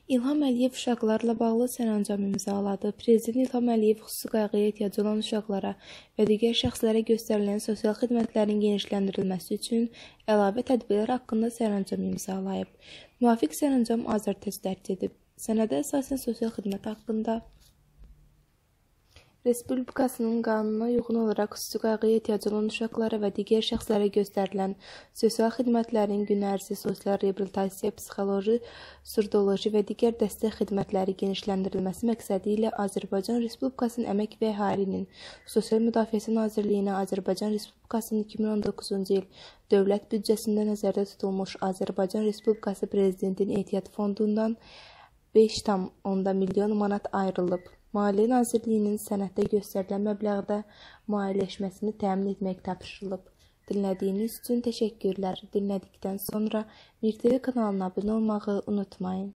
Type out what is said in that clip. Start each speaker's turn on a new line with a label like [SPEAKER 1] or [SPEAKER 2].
[SPEAKER 1] İlham Əliyev uşaqlarla bağlı sərəncam imzaladı. Prezident İlham Əliyev xüsusi qayğıya ehtiyacı olan uşaqlara və digər şəxslərə göstərilən sosial xidmətlərin genişləndirilməsi üçün əlavə tədbirlər haqqında sərəncam imzalayıb. Müvafiq sərəncam Azərtəc dərc edib. Sənədə əsasən sosial xidmət haqqında Respublikasının qanununa uyğun olaraq xüsusi qayğıya ehtiyacı olan uşaqlara və digər şəxslərə göstərilən sosial xidmətlərin gün ərzində sosial reabilitasiya, psixoloji, surdoloji və digər dəstək xidmətləri genişləndirilməsi məqsədi ilə Azərbaycan Respublikasının Əmək və Əhalinin Sosial Müdafiəsi Nazirliyinə Azərbaycan Respublikasının 2019-cu il dövlət büdcəsində nəzərdə tutulmuş Azərbaycan Respublikası Prezidentinin Ehtiyat Fondundan 5,10 milyon manat ayrılıb. Maliyyə Nazirliyinin sənəddə göstərilən məbləğdə maliyyələşməsini təmin etmək tapşırılıb. Dinlədiyiniz üçün təşəkkürlər. Dinlədikdən sonra Mir TV kanalına abunə olmağı unutmayın.